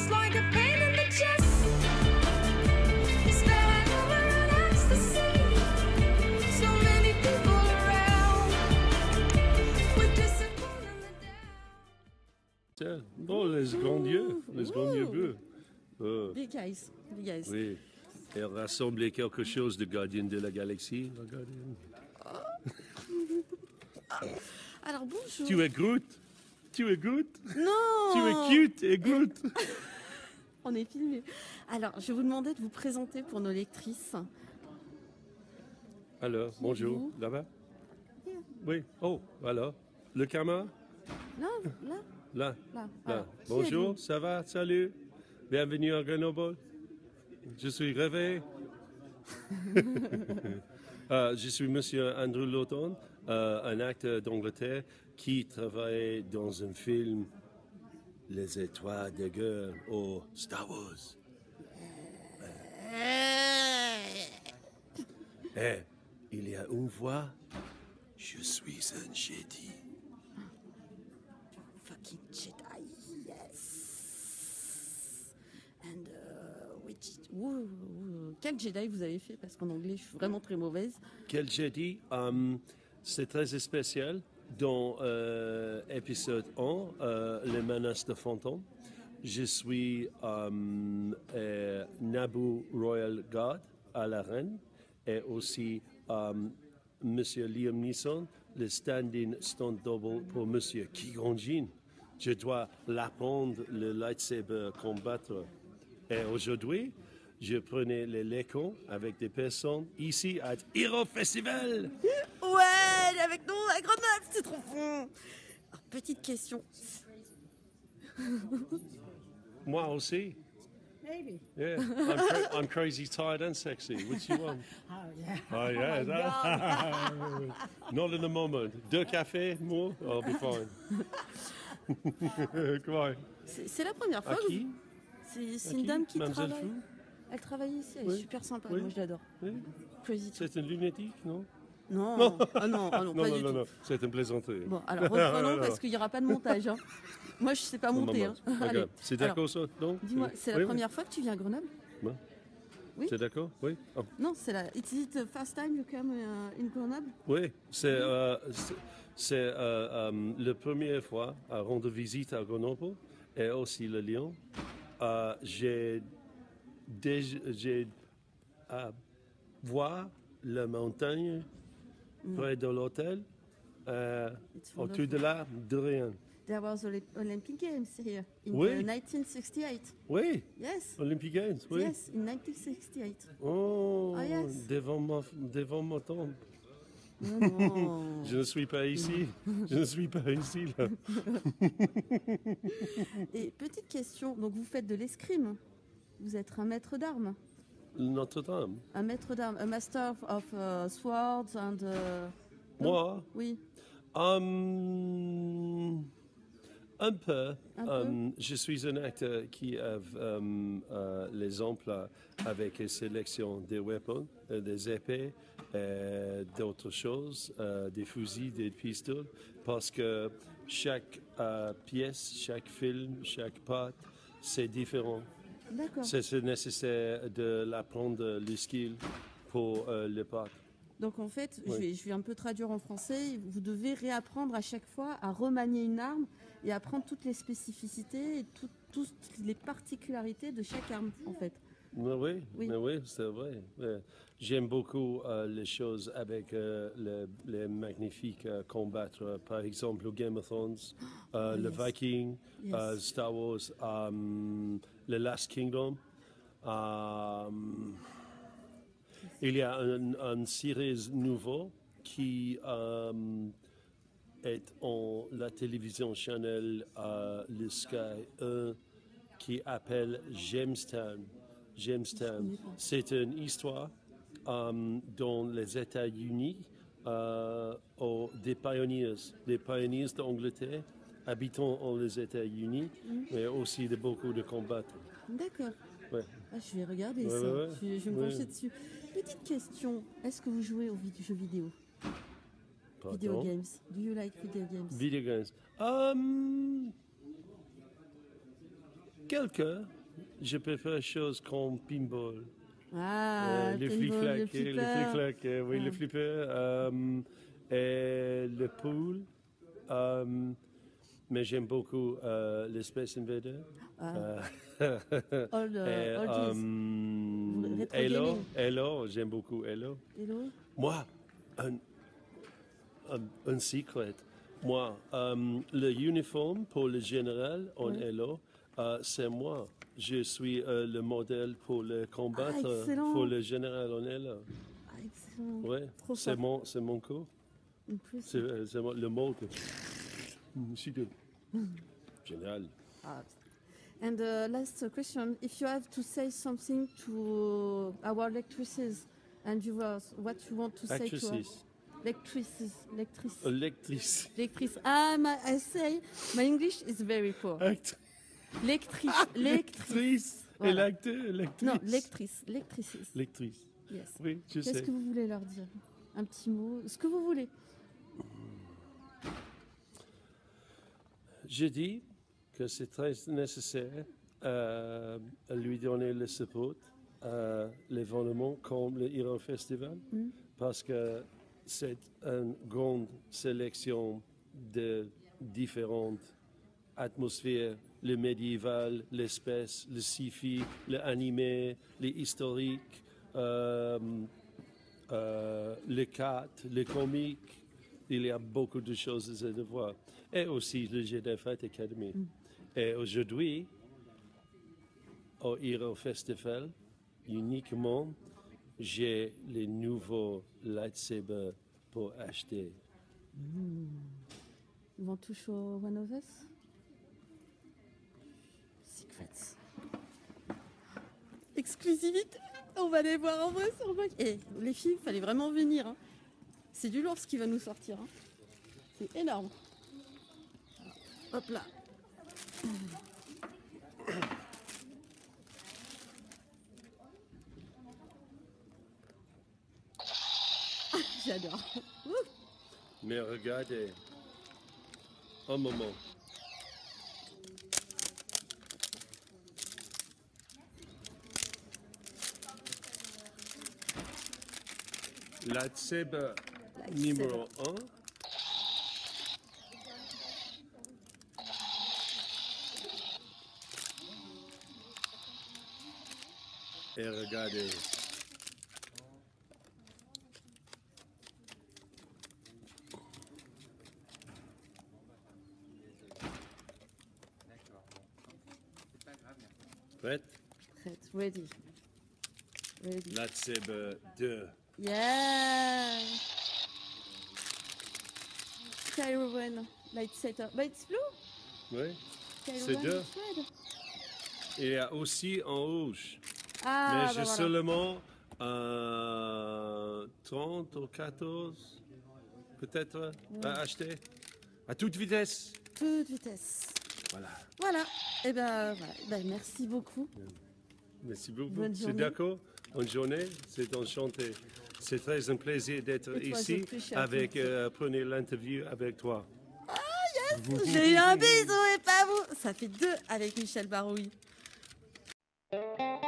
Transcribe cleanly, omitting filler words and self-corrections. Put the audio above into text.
just like a pain in the chest. Staring over an ecstasy. So many people around. With discipline in the down. Tiens, oh, les grands yeux bleus. Oh. Big eyes. Big eyes. Oui, elle rassemblait quelque chose de Gardien de la Galaxie. La Gardienne. Alors bonjour. Tu es Groot. Tu es Groot. Non. Tu es cute et Groot. On est filmé. Alors, je vais vous demander de vous présenter pour nos lectrices. Alors, bonjour. vous? Là-bas? Oui. Oh, alors. Le caméra? Là, là, Là. là. Là. Alors, qui Bonjour, êtes-vous? ça va? Salut. Bienvenue à Grenoble. Je suis réveillé. Je suis Monsieur Andrew Lawton, un acteur d'Angleterre qui travaille dans un film Les Étoiles de guerre au Star Wars. Il y a une voix. Je suis un Jedi. Fucking Jedi, yes. And quel Jedi vous avez fait? Parce qu'en anglais, je suis vraiment très mauvaise. Quel Jedi? C'est très spécial. Dans épisode 1, Les menaces de fantômes, je suis Naboo Royal Guard à la reine et aussi Monsieur Liam Neeson, le stand-in stunt double pour Monsieur Qui-Gon Jinn. Je dois l'apprendre le lightsaber combattre. Et aujourd'hui, je prenais les lécons avec des personnes ici à Hero Festival. Ouais, avec nous à Grenoble, c'est trop fun. Alors, petite question. Moi aussi. Maybe. Yeah, I'm crazy, tired and sexy. Which you want? Oh, yeah. Oh yeah, not in a moment. 2 cafés, more, I'll be fine. Come on. C'est la première fois À que qui? c'est À une qui? dame qui Mademoiselle travaille. Fou? Elle travaille ici, elle Oui. est super sympa. Oui. Moi, je l'adore. Oui. Crazy. C'est une lunatique, non? Non, ah non, pas du tout. Non, c'est une plaisanterie. Bon, alors reprenons parce qu'il n'y aura pas de montage. Hein. Moi, je ne sais pas monter. Hein. D'accord. Allez. C'est Alors, d'accord ça? Non? dis-moi, c'est la Oui, première fois que tu viens à Grenoble? oui. Oui. C'est d'accord? Oui. Oh. Non, c'est la. Is it the first time you come in Grenoble? Oui, c'est la première fois à rendre visite à Grenoble et aussi le Lyon. J'ai voir la montagne près de l'hôtel. It's Autour de là, de rien. There was Olympic Games here in Oui. 1968. Oui, Yes. Olympic Games, oui. Yes, in 1968. Oh, Ah, yes. devant ma tombe. Non, non. Je ne suis pas ici. Je ne suis pas ici, là. Et petite question, donc vous faites de l'escrime. Vous êtes un maître d'armes. Notre-Dame. Un maître d'armes, a master of swords and... Moi, Oui. un peu. Un peu? Je suis un acteur qui a les emplois avec la sélection des weapons, des épées, d'autres choses, des fusils, des pistoles, parce que chaque pièce, chaque film, chaque part, c'est différent. D'accord. C'est nécessaire de l'apprendre le skill pour le part. Donc en fait, Oui. je vais un peu traduire en français. Vous devez réapprendre à chaque fois à remanier une arme et apprendre toutes les spécificités et toutes les particularités de chaque arme, en fait. Mais oui, Oui. mais oui, c'est vrai. J'aime beaucoup les choses avec les magnifiques combattre. Par exemple, le Game of Thrones, le yes. Viking, Yes. Star Wars, le Last Kingdom. Il y a une série nouveau qui est en la télévision Channel, le Sky 1, qui appelle Jamestown. Jamestown. C'est une histoire dans les États-Unis des pionniers d'Angleterre habitant dans les États-Unis, mais aussi de beaucoup de combattants. D'accord. Ouais. Ah, je vais regarder Ouais, ça. ouais, ouais. Je vais me Ouais. pencher dessus. Petite question. Est-ce que vous jouez aux jeux vidéo? Video Pardon? games. Do you like video games? Video games. quelques. Je peux faire des choses comme pinball. Ah, Le paintball, le flic-flac, le flipper. flic-flac, oui, Ah. le flipper, et le pool. Mais j'aime beaucoup le Space Invader. Ah, Euh, all, et, all these. Rétro Halo, gaming. Halo, j'aime beaucoup Halo. Hello. Moi, un secret. Moi, le uniforme pour le général en Oui. Halo, c'est moi. Je suis le modèle pour le combattre excellent. pour le général en Halo. Ah, excellent. Ouais, Trop fort. c'est mon cours. En plus. C'est le mot que. C'est génial. Ah. And last question, if you have to say something to our lectresses and viewers, what you want to say to her? Actrices, Lectresses, lectrice, lectrice. I say my English is very poor. Lectrice, lectrice. lectrice, et Voilà. l'acteur, lectrice. Non, lectrice, lectrices. Lectrice. Yes. Oui, je Qu'est-ce sais. que vous voulez leur dire? Un petit mot, ce que vous voulez. Je dis que c'est très nécessaire à lui donner le support à l'événement comme le Hero Festival parce que c'est une grande sélection de différentes atmosphères, le médiéval, l'espèce, le sci-fi, l'animé, les historiques, le cat, le comique. Il y a beaucoup de choses à voir. Et aussi le Jedi Fight Academy. Et aujourd'hui, au Hero Festival, uniquement, j'ai les nouveaux lightsabers pour acheter. You want to show one of us? Secrets. Exclusivité. On va les voir en vrai sur Mac. Et les filles, il fallait vraiment venir. Hein. C'est du lourd ce qui va nous sortir. Hein. C'est énorme. Hop là. Ah, j'adore. Ouh. Mais regardez, un moment. Lightsaber numéro 1. Et regardez. Prête? Prête, ready. Ready. Lightsaber 2. Yeah! Kylo Ren, lightsaber. But it's blue. Oui. Kylo C'est Ren deux. is red. Il y a aussi en rouge. Ah, Mais bah j'ai voilà. seulement 30 ou 14 peut-être à acheter. À toute vitesse. Toute vitesse. Voilà. Voilà. Et ben voilà. Ben, merci beaucoup. Merci beaucoup. Bonne C'est journée. d'accord. Bonne journée. C'est enchanté. C'est très un plaisir d'être It was ici a pleasure avec to meet prenez l'interview avec toi. J'ai eu un bisou et pas vous. Ça fait 2 avec Michel Baroui.